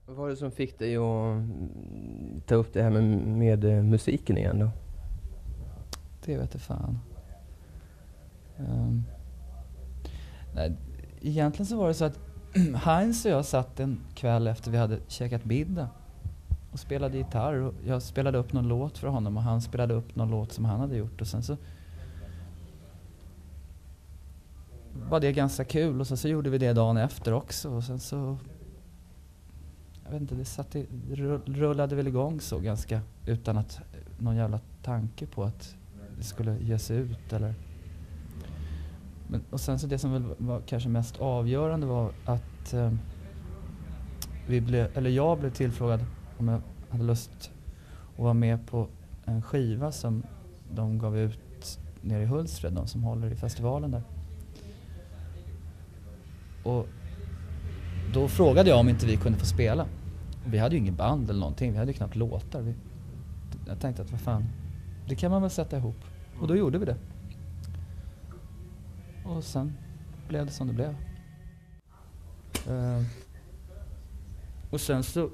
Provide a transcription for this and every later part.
Vad var det som fick dig att ta upp det här med musiken igen då? Det vet jag fan. Nej, egentligen så var det så att Heinz och jag satt en kväll efter vi hade käkat middag och spelade gitarr, och jag spelade upp någon låt för honom och han spelade upp någon låt som han hade gjort, och sen så var det ganska kul, och så gjorde vi det dagen efter också, och sen så jag vet inte, rullade väl igång så ganska utan att någon jävla tanke på att det skulle ges ut eller. Men, och sen så det som väl var kanske mest avgörande var att jag blev tillfrågad om jag hade lust att vara med på en skiva som de gav ut nere i Hultsfred, de som håller i festivalen där. Och då frågade jag om inte vi kunde få spela. Vi hade ju ingen band eller någonting, vi hade ju knappt låtar. Jag tänkte att vad fan, det kan man väl sätta ihop. Och då gjorde vi det. Och sen blev det som det blev. Och sen så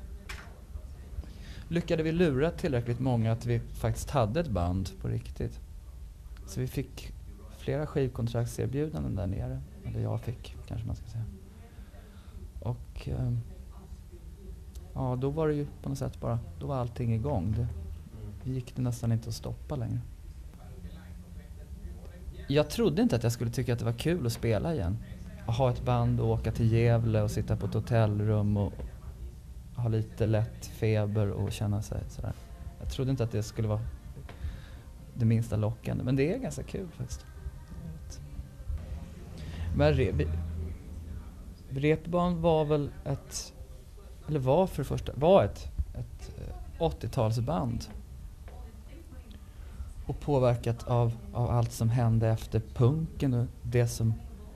lyckade vi lura tillräckligt många att vi faktiskt hade ett band på riktigt. Så vi fick flera skivkontraktserbjudanden där nere. Eller jag fick, kanske man ska säga. Och ja, då var det ju på något sätt bara, då var allting igång. Det gick det nästan inte att stoppa längre. Jag trodde inte att jag skulle tycka att det var kul att spela igen. Att ha ett band och åka till Gävle och sitta på ett hotellrum och ha lite lätt feber och känna sig sådär. Jag trodde inte att det skulle vara det minsta lockande, men det är ganska kul faktiskt. Men Reeperbahn var väl ett 80-talsband. Och påverkat av allt som hände efter punken och det som,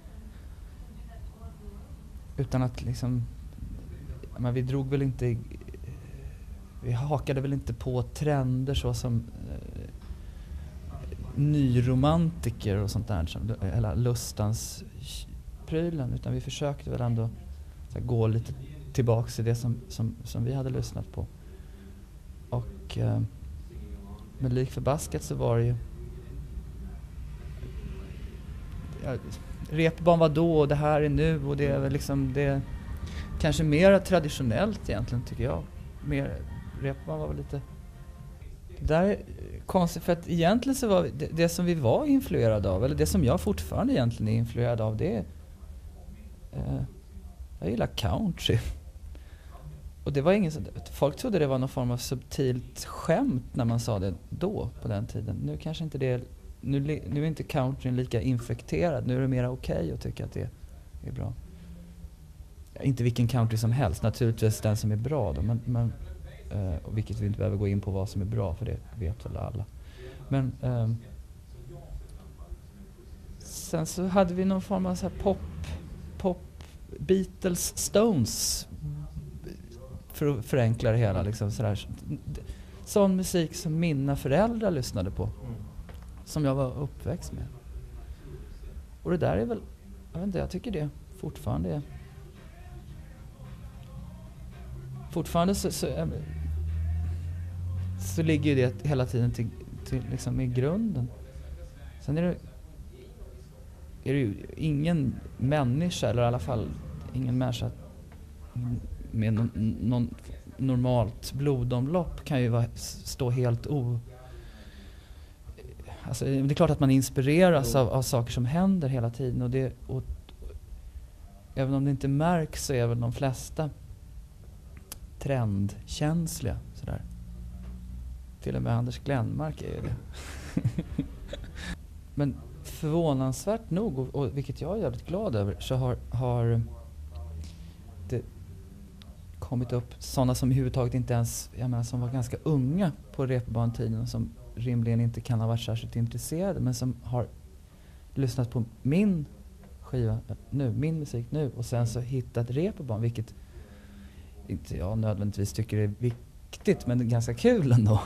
utan att liksom, men vi hakade väl inte på trender så som nyromantiker och sånt där, som hela lustans prylen, utan vi försökte väl ändå så här, gå lite tillbaks till det som vi hade lyssnat på. Och men lik förbaskat så var det ju Reeperbahn var då och det här är nu, och det är väl liksom det kanske mer traditionellt egentligen, tycker jag. Reeperbahn var väl lite det där är konstigt, för att egentligen så var det som vi var influerade av, eller det som jag fortfarande egentligen är influerad av, det är jag gillar country. Och det var ingen folk trodde det var någon form av subtilt skämt när man sa det då, på den tiden. Nu kanske inte det, nu är inte countryn lika infekterad. Nu är det mer okej att tycka att det är bra. Inte vilken country som helst, naturligtvis den som är bra då, men och vilket vi inte behöver gå in på vad som är bra, för det vet väl alla. Men sen så hade vi någon form av så här pop Beatles, Stones, för att förenkla det hela liksom sådär. Sån musik som mina föräldrar lyssnade på, som jag var uppväxt med. Och det där är väl, jag vet inte, jag tycker det fortfarande är så ligger ju det hela tiden till liksom i grunden. Sen är det ju ingen människa, eller i alla fall ingen människa med någon normalt blodomlopp kan ju stå helt alltså, det är klart att man inspireras av saker som händer hela tiden, och även om det inte märks så är väl de flesta trendkänsliga sådär. Till och med Anders Glenmark är ju det. Men förvånansvärt nog, och vilket jag är jävligt glad över, så har det kommit upp sådana som överhuvudtaget inte ens, jag menar, som var ganska unga på Reeperbahn-tiden och som rimligen inte kan ha varit särskilt intresserade, men som har lyssnat på min skiva nu, min musik nu, och sen så hittat Reeperbahn, vilket inte jag nödvändigtvis tycker är viktigt, men det är ganska kul ändå.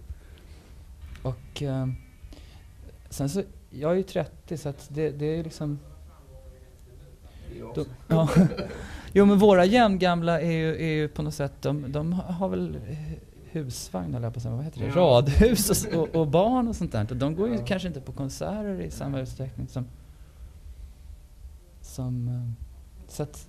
Och sen så, jag är ju 30, så att det är liksom då, Jo, men våra jämngamla är ju på något sätt, de har väl husvagn, eller på säga, vad heter det? Radhus och barn och sånt där. De går ju kanske inte på konserter i samma utsträckning som så att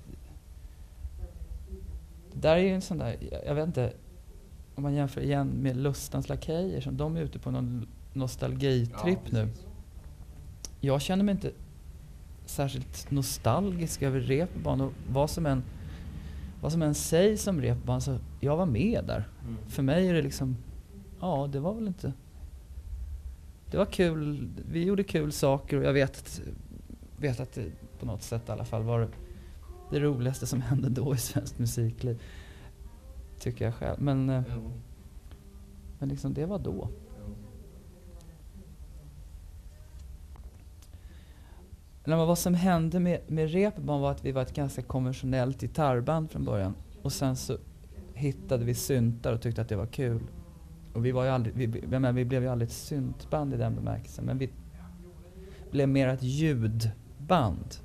det där är ju en sån där, jag vet inte om man jämför igen med Lustans Lakejer, som de är ute på någon nostalgitripp nu. Jag känner mig inte särskilt nostalgisk över Reeperbahn, och vad som än sägs om Reeperbahn, så jag var med där. För mig är det liksom, ja, det var väl inte, det var kul, vi gjorde kul saker, och jag vet att det på något sätt i alla fall var det roligaste som hände då i svenskt musikliv, tycker jag själv. Men liksom det var då. Vad som hände med Reeperbahn var att vi var ett ganska konventionellt gitarrband från början. Och sen så hittade vi syntar och tyckte att det var kul. Och vi var ju aldrig, vi blev ju aldrig ett syntband i den bemärkelsen. Men vi blev mer ett ljudband.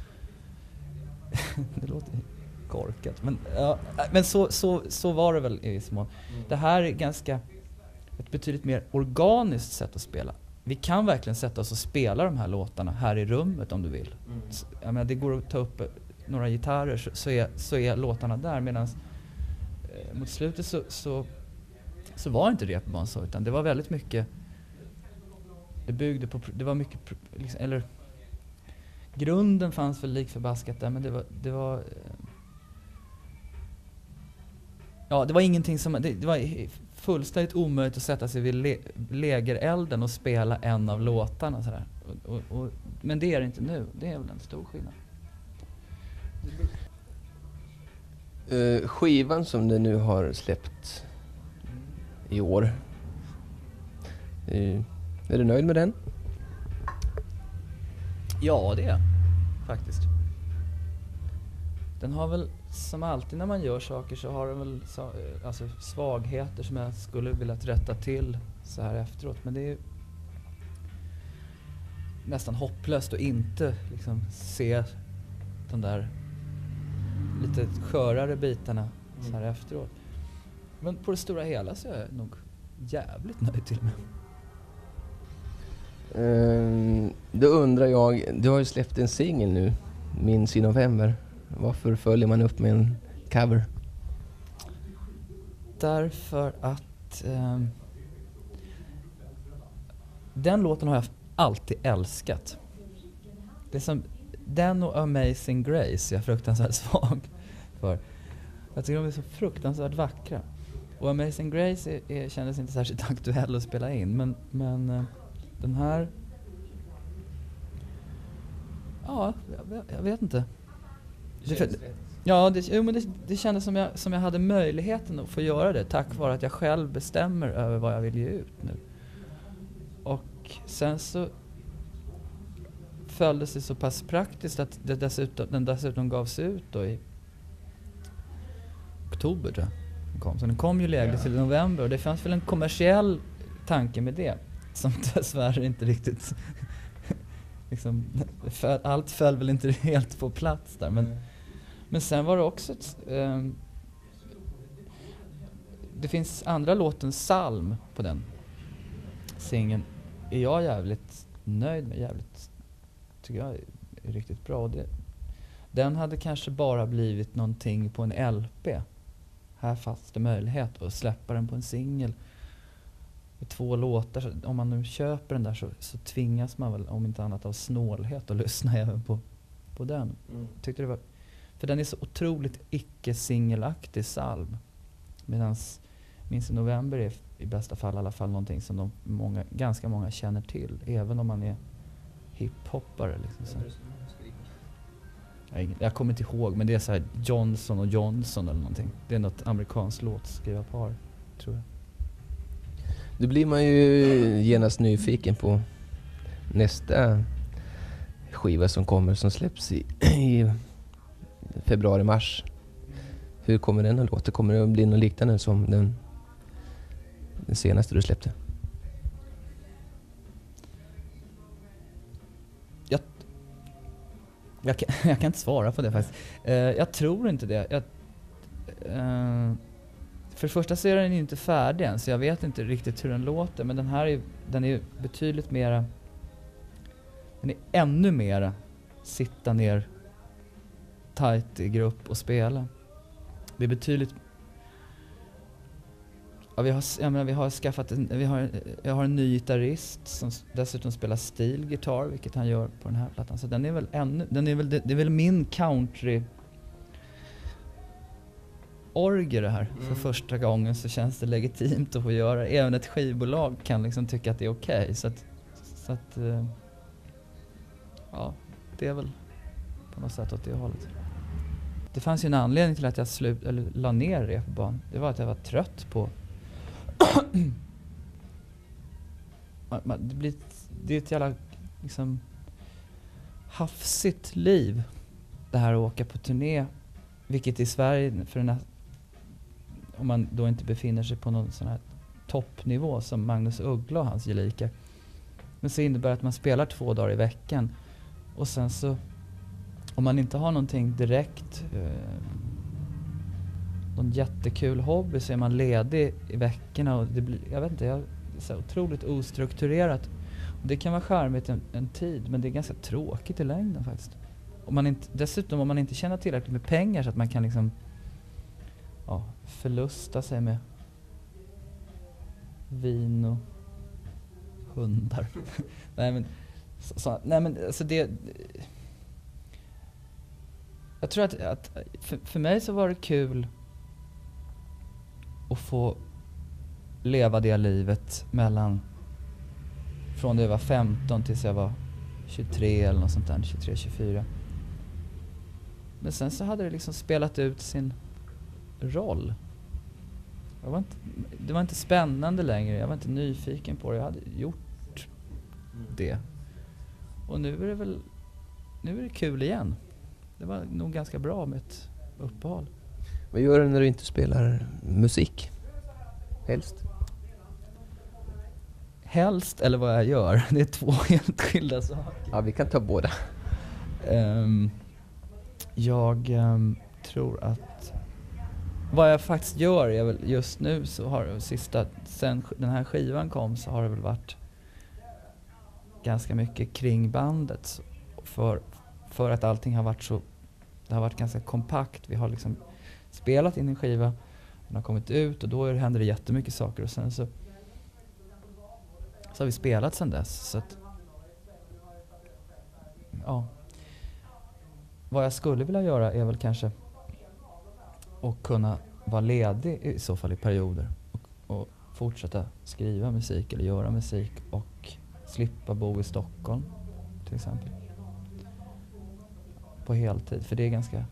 Det låter korkat. Men så var det väl i viss mån. Det här är ganska ett betydligt mer organiskt sätt att spela. Vi kan verkligen sätta oss och spela de här låtarna här i rummet om du vill. Jag menar, det går att ta upp några gitarrer så är låtarna där, medan mot slutet så var inte Reeperbahn så, utan det var väldigt mycket, det byggde på, det var mycket liksom, eller grunden fanns väl likförbaskat där, men det var ingenting som, det var fullständigt omöjligt att sätta sig vid lägerelden och spela en av låtarna sådär. Men det är det inte nu. Det är väl en stor skillnad. Skivan som det nu har släppt i år, är du nöjd med den? Ja, det är faktiskt. Den har väl, som alltid när man gör saker, så har den väl alltså svagheter som jag skulle vilja rätta till så här efteråt. Men det är nästan hopplöst att inte liksom se de där lite skörare bitarna så här efteråt. Men på det stora hela så är jag nog jävligt nöjd till mig. Då undrar jag, du har ju släppt en singel nu, Minns i november. Varför följer man upp med en cover? Därför att den låten har jag alltid älskat. Det är som den och Amazing Grace, jag är fruktansvärt svag för. Jag tycker de är så fruktansvärt vackra. Och Amazing Grace kändes inte särskilt aktuell att spela in, men den här, ja, jag vet inte. Det kändes som jag hade möjligheten att få göra det, tack vare att jag själv bestämmer över vad jag vill ge ut nu. Och sen så följdes det så pass praktiskt att den dessutom gavs ut då i oktober, tror jag. Så den kom ju lägligt till november, och det fanns väl en kommersiell tanke med det som dessvärre inte riktigt liksom, allt föll väl inte helt på plats där, men sen var det också det finns andra låten, Psalm, på den singeln är jag jävligt nöjd med, tycker jag är riktigt bra. Och den hade kanske bara blivit någonting på en LP. Här fanns det möjlighet att släppa den på en singel med 2 låtar. Så om man nu köper den där så tvingas man väl, om inte annat av snålhet, att lyssna även på den. Tyckte det var, för den är så otroligt icke-singelaktig, Psalm. Medans Minns i november är i bästa fall i alla fall någonting som ganska många känner till, även om man är hiphoppare liksom. Jag kommer inte ihåg, men det är så här Johnson och Johnson eller någonting. Det är något amerikanskt låtskrivarpar, tror jag. Då blir man ju genast nyfiken på nästa skiva som släpps i februari-mars. Hur kommer den att låta? Kommer det att bli något liknande som den senaste du släppte? Jag kan inte svara på det faktiskt. Jag tror inte det. För det första så är den ju inte färdig än, så jag vet inte riktigt hur den låter. Men den är betydligt mera... Den är ännu mera sitta ner tight i grupp och spela. Det är betydligt... Ja, jag har en ny gitarrist som dessutom spelar stilgitarr, vilket han gör på den här plattan. Så den är väl det är väl min country orger det här. För första gången så känns det legitimt att få göra. Även ett skivbolag kan liksom tycka att det är okej. Så att ja, det är väl på något sätt åt det hållet. Det fanns ju en anledning till att jag la ner repban. Det var att jag var trött på det är ett jävla liksom hafsigt liv det här att åka på turné, vilket i Sverige om man då inte befinner sig på någon sån här toppnivå som Magnus Uggla och hans gelikar, men så innebär att man spelar 2 dagar i veckan och sen så om man inte har någonting direkt någon jättekul hobby så är man ledig i veckorna och det blir, jag vet inte, det är så otroligt ostrukturerat. Och det kan vara charmigt en tid, men det är ganska tråkigt i längden faktiskt. Dessutom om man inte tjänar tillräckligt med pengar så att man kan liksom förlusta sig med vin och hundar. Nej men alltså det jag tror att för mig så var det kul att få leva det livet från det jag var 15 tills jag var 23 eller något sånt där, 23-24. Men sen så hade det liksom spelat ut sin roll. Det var inte spännande längre, jag var inte nyfiken på det, jag hade gjort det. Och nu är det kul igen. Det var nog ganska bra med ett uppehåll. Vad gör du när du inte spelar musik? Helst eller vad jag gör. Det är 2 helt skilda saker. Ja, vi kan ta båda. Jag tror att vad jag faktiskt gör är väl just nu så har sen den här skivan kom så har det väl varit ganska mycket kring bandet för att allting har varit det har varit ganska kompakt. Vi har liksom spelat in en skiva, den har kommit ut och då händer det jättemycket saker och sen så har vi spelat sen dess. Så att, ja. Vad jag skulle vilja göra är väl kanske att kunna vara ledig i så fall i perioder och fortsätta skriva musik eller göra musik och slippa bo i Stockholm till exempel. På heltid, för det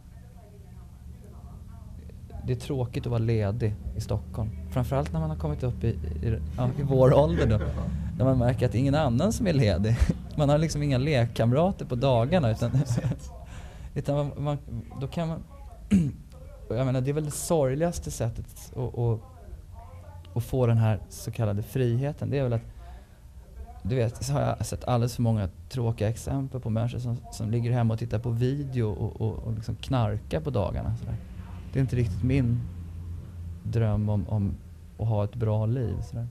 är tråkigt att vara ledig i Stockholm. Framförallt när man har kommit upp i vår ålder då. När man märker att det är ingen annan som är ledig. Man har liksom inga lekkamrater på dagarna utan då kan man jag menar det är väl det sorgligaste sättet att få den här så kallade friheten. Det är väl att du vet, så har jag sett alldeles för många tråkiga exempel på människor som ligger hemma och tittar på video och liksom knarkar på dagarna. Så där. Det är inte riktigt min dröm om att ha ett bra liv. Så där.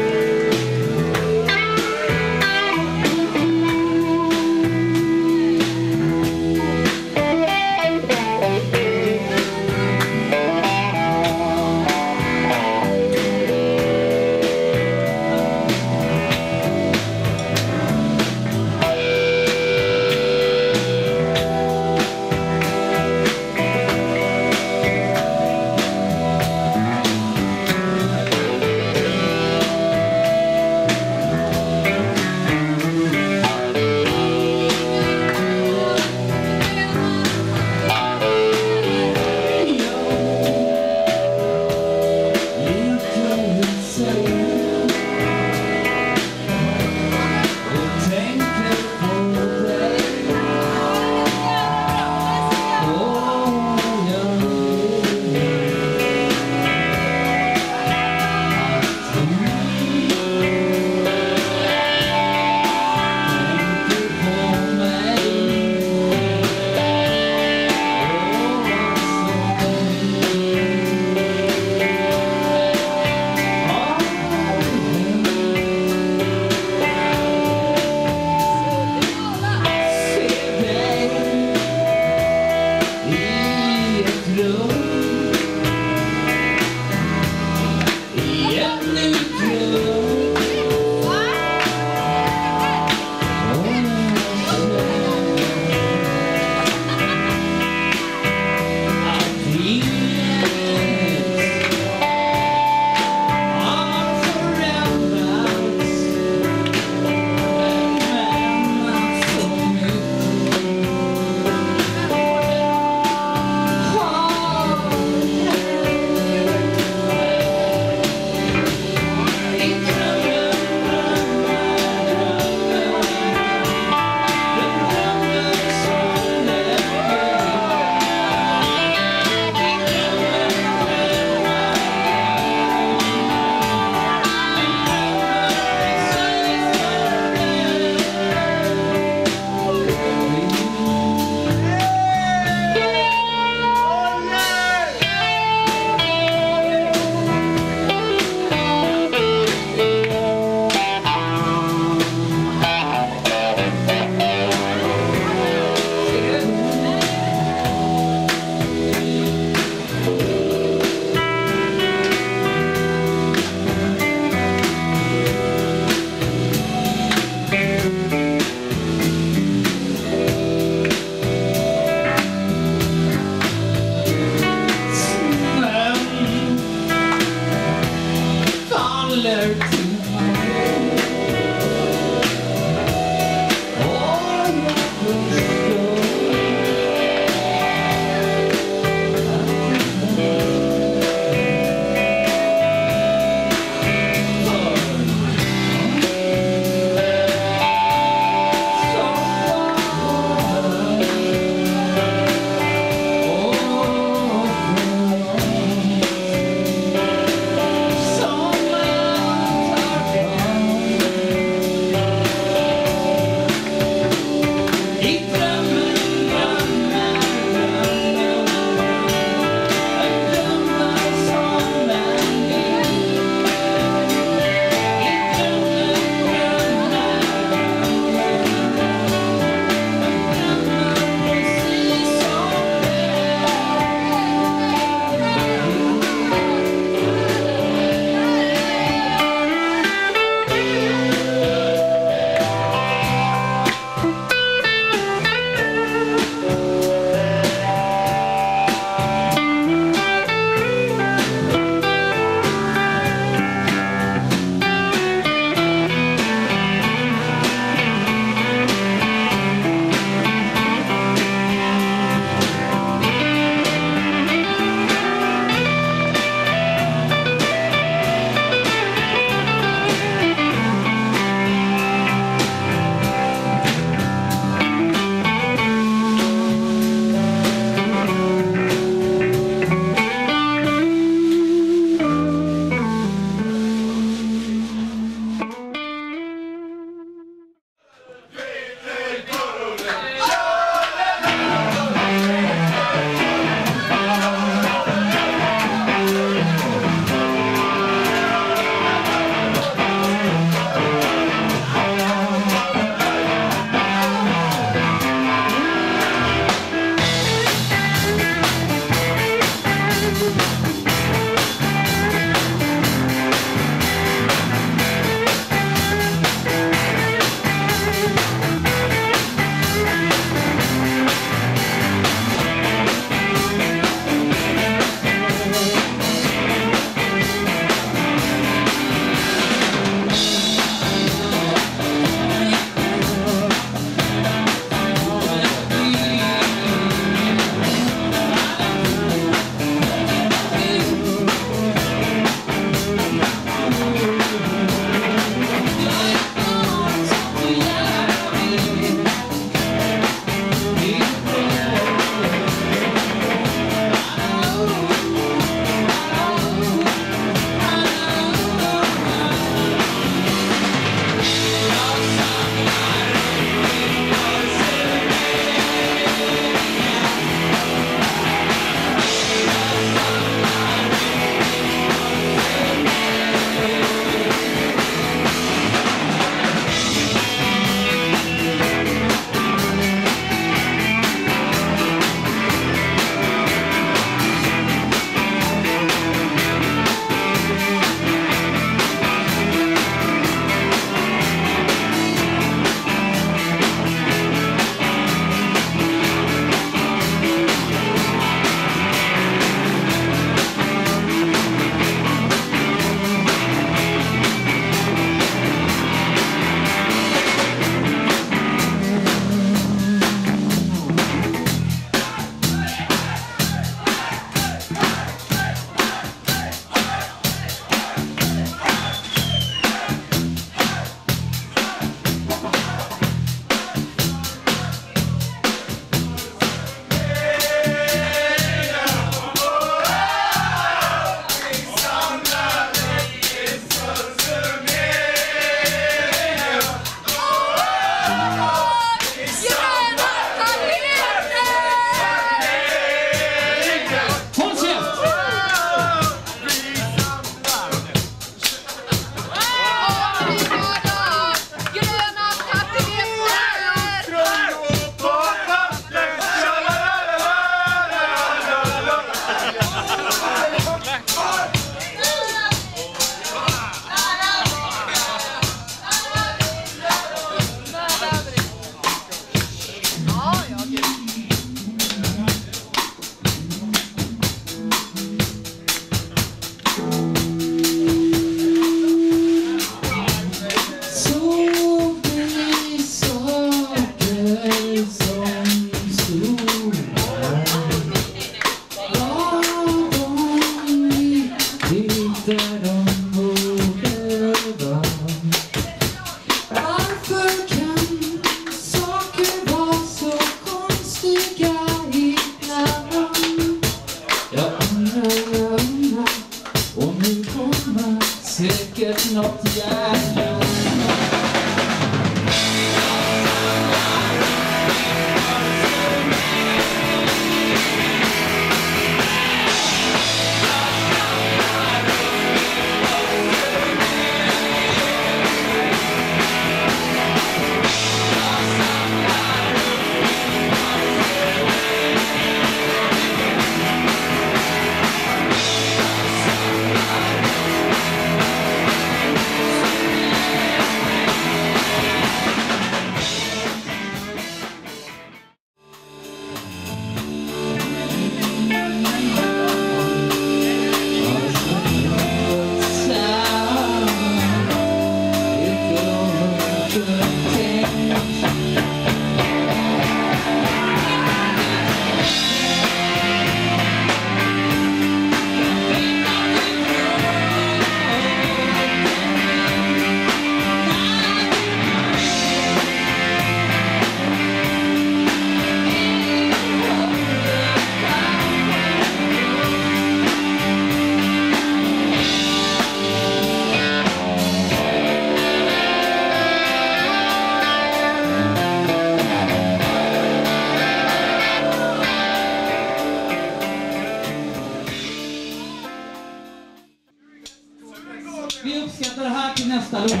Vi uppskattar det här till nästa låt.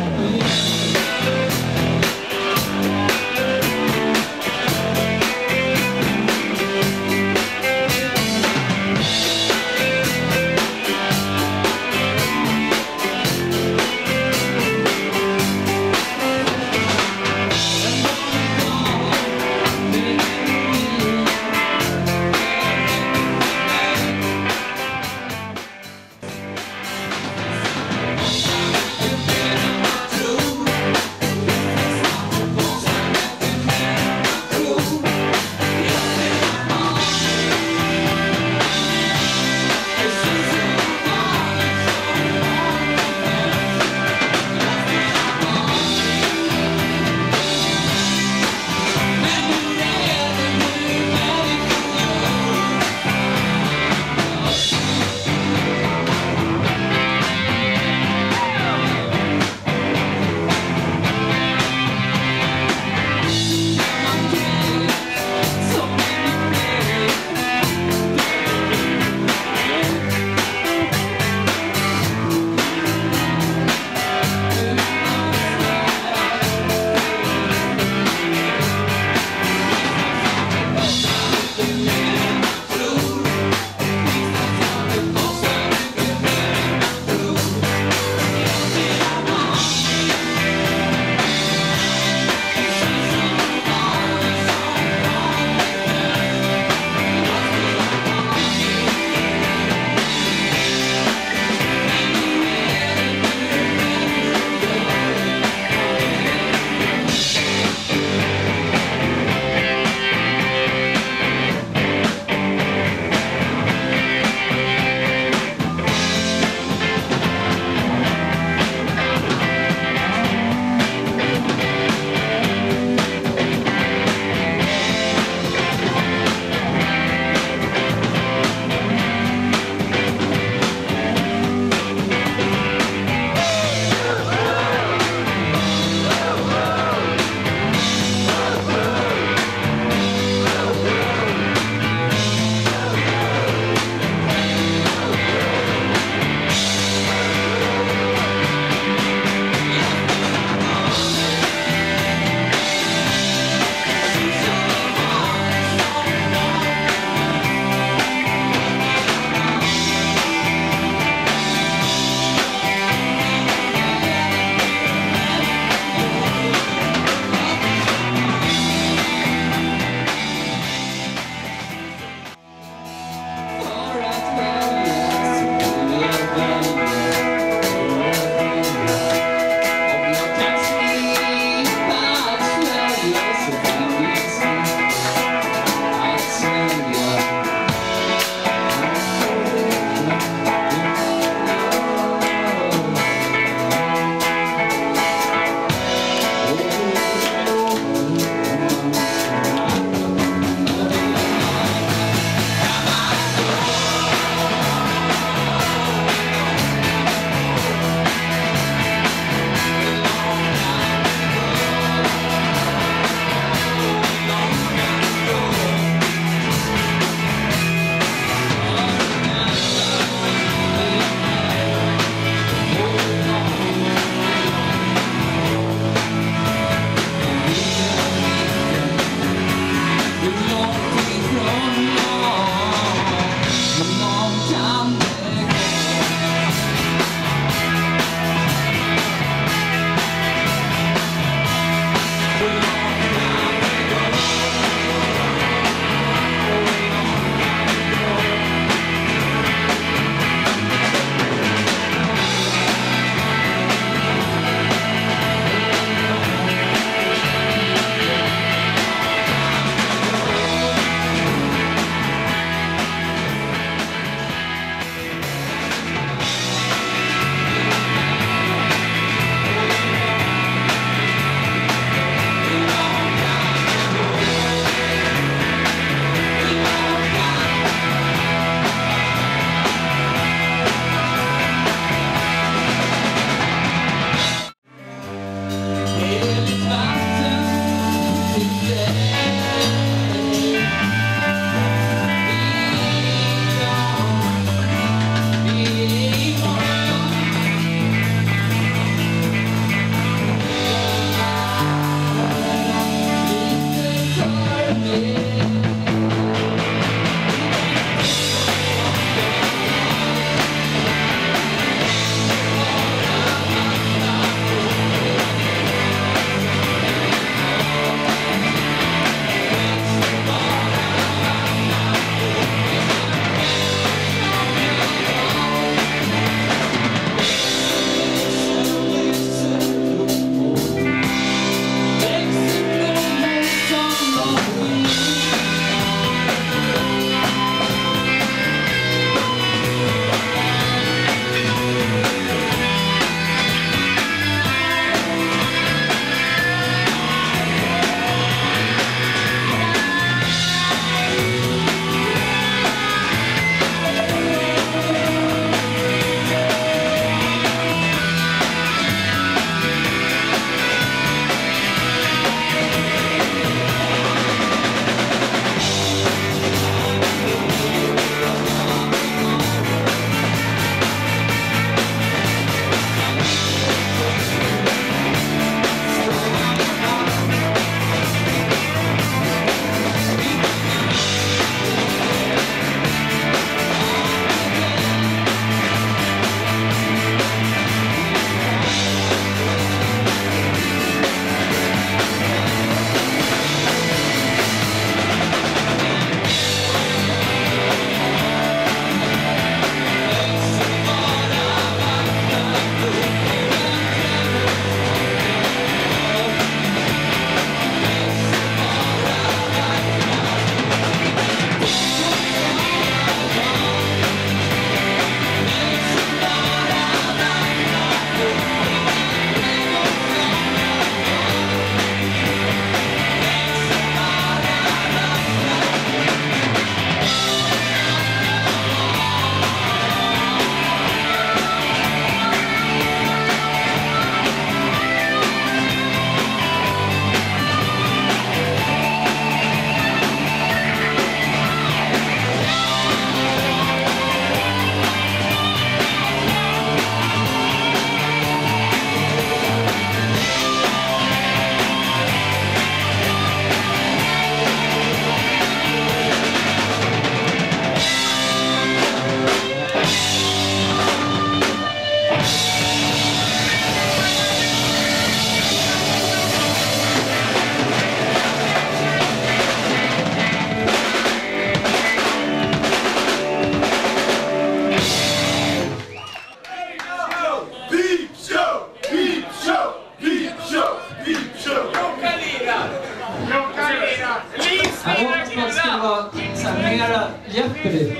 släpper det.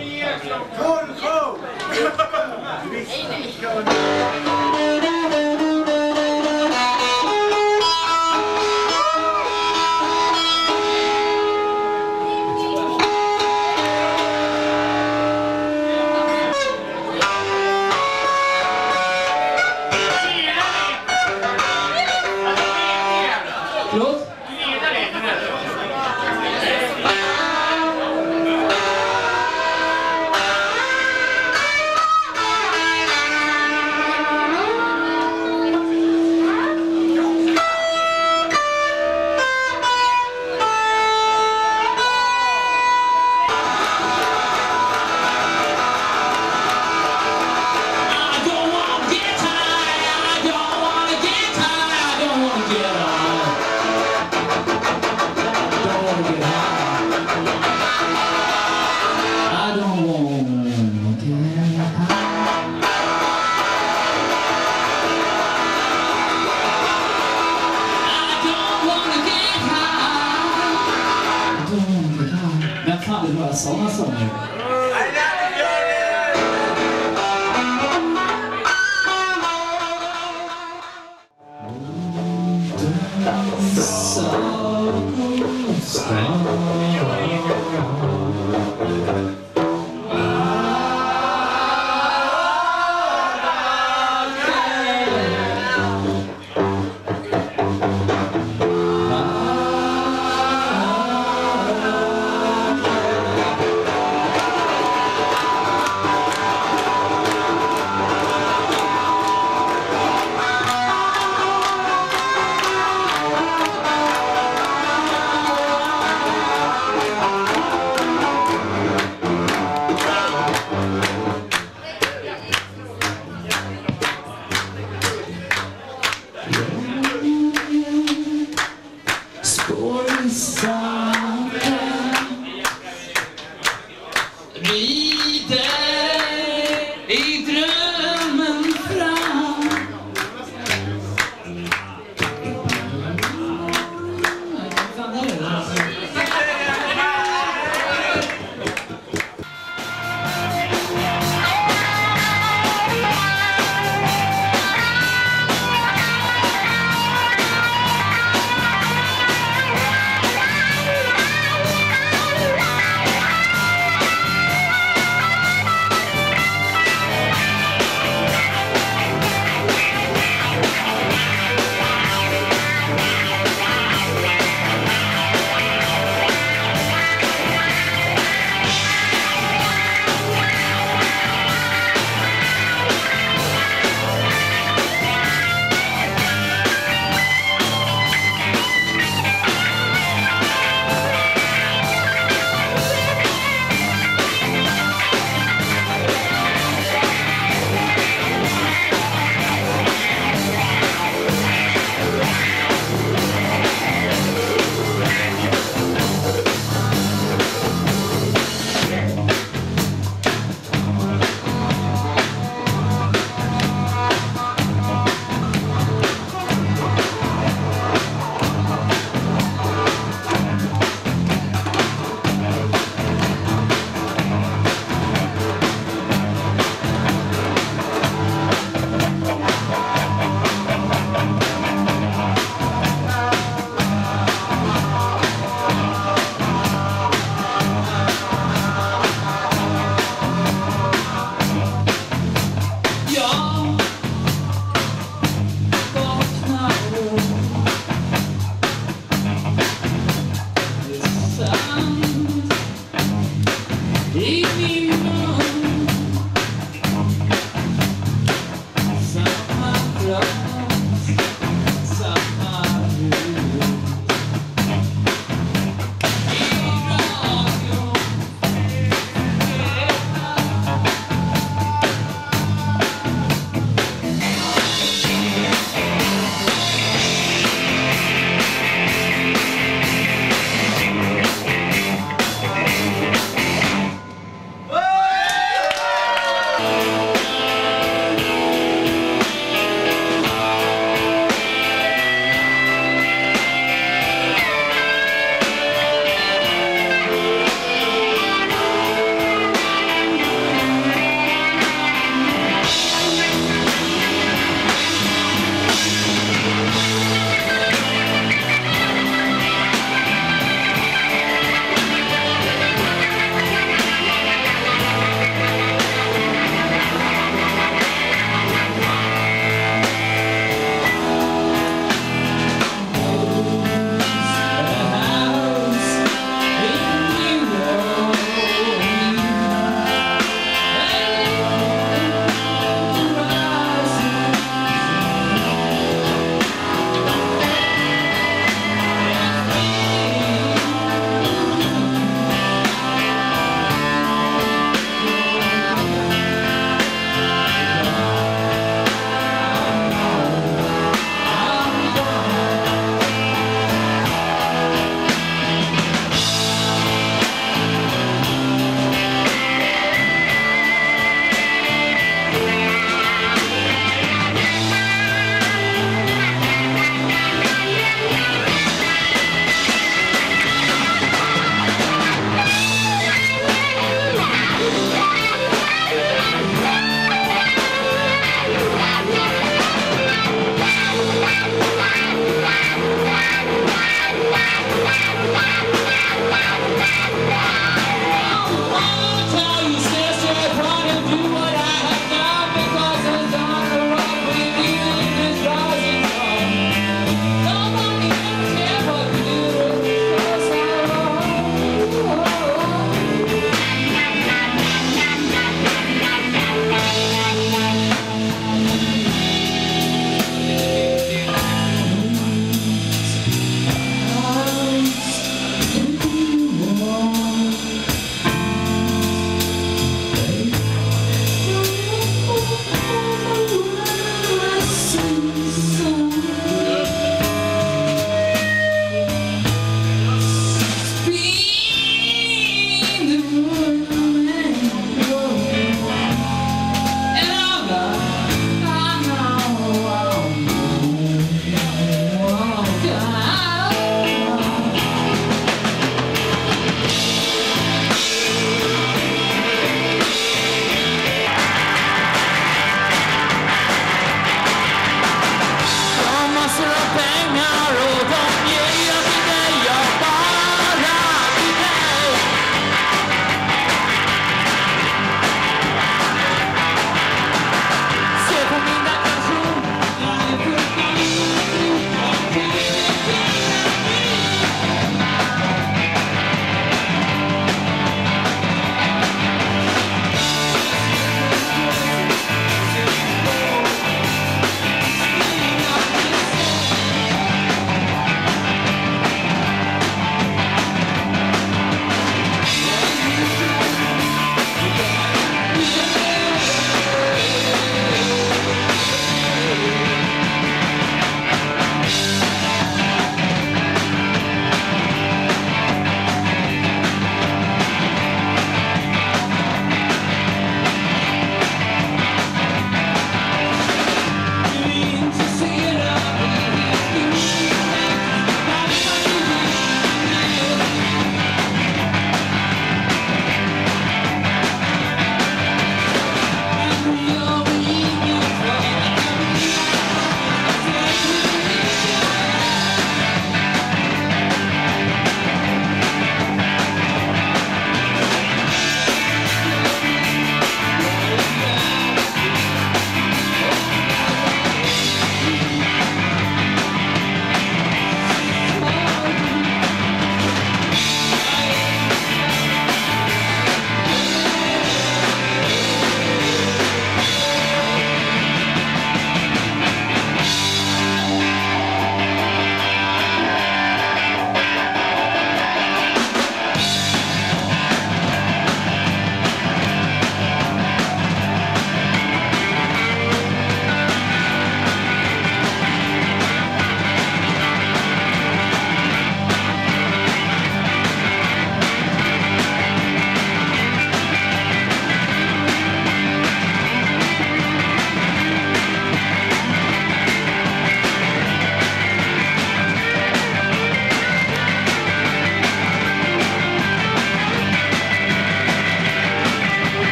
Förlåt? Men fan, det var sådana sånger.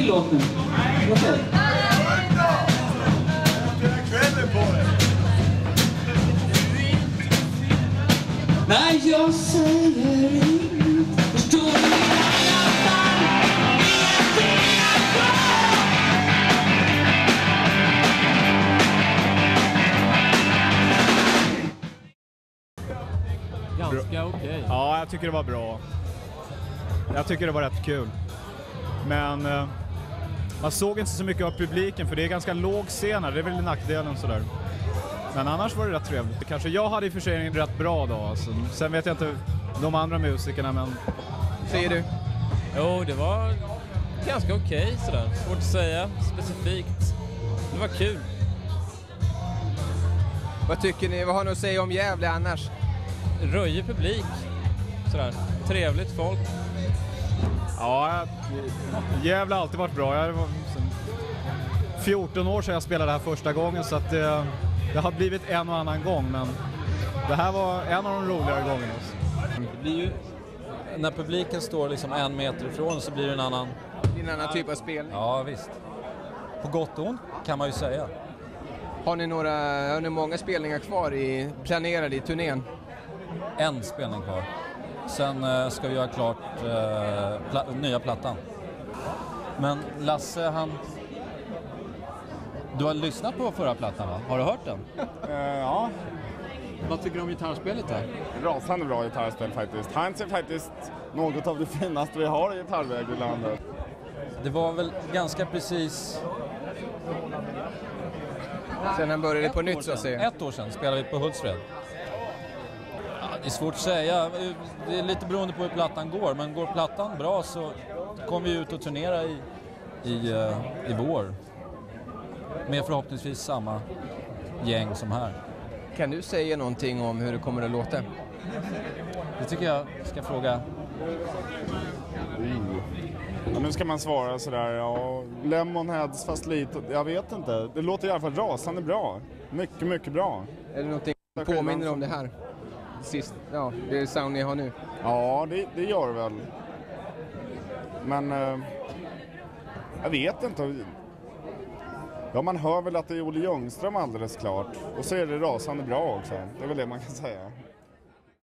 låt nu. Okej. Nej, jag säger inget. Förstår du i alla fall? Ingenting att Ganska okej. Ja, jag tycker det var bra. Jag tycker det var rätt kul. Men man såg inte så mycket av publiken för det är ganska låg scen här. Det är väl nackdelen sådär. Men annars var det rätt trevligt. Kanske jag hade i och för sig en rätt bra dag. Alltså. Sen vet jag inte de andra musikerna, men... Säger du? Jo, det var ganska okej sådär. Svårt att säga specifikt. Det var kul. Vad tycker ni? Vad har ni att säga om Gävle annars? Röjig publik. Sådär. Trevligt folk. Ja, Gävle har alltid varit bra. Jag var 14 år sedan jag spelade här första gången, så att det har blivit en och annan gång, men det här var en av de roligare gångerna. Det blir ju, när publiken står liksom 1 meter ifrån så blir det en annan... Det är en annan typ av spelning. Ja, visst. På gott och ont kan man ju säga. Har ni många spelningar kvar planerade i turnén? En spelning kvar. Sen ska vi göra klart nya plattan. Men Lasse, du har lyssnat på förra plattan, va? Har du hört den? Ja, Vad tycker du om gitarrspelet där? rasande bra gitarrspel faktiskt. Hans är faktiskt något av det finaste vi har i gitarrväg i landet. Det var väl ganska precis... Sen han började på nytt så att säga. 1 år sedan spelade vi på Hultsfred. Ja, det är svårt att säga. Det är lite beroende på hur plattan går. Men går plattan bra så kommer vi ut och turnera i vår. Med förhoppningsvis samma gäng som här. Kan du säga någonting om hur det kommer att låta? Det tycker jag ska fråga. Ja, nu ska man svara sådär, ja, Lemonheads fast lite, jag vet inte. Det låter i alla fall rasande bra. Mycket, mycket bra. Är det någonting som påminner om det här? Ja, det är sound ni har nu. Ja, det gör det väl. Men jag vet inte. Ja, man hör väl att det är Olle Ljungström alldeles klart. Och så är det rasande bra också. Det är väl det man kan säga.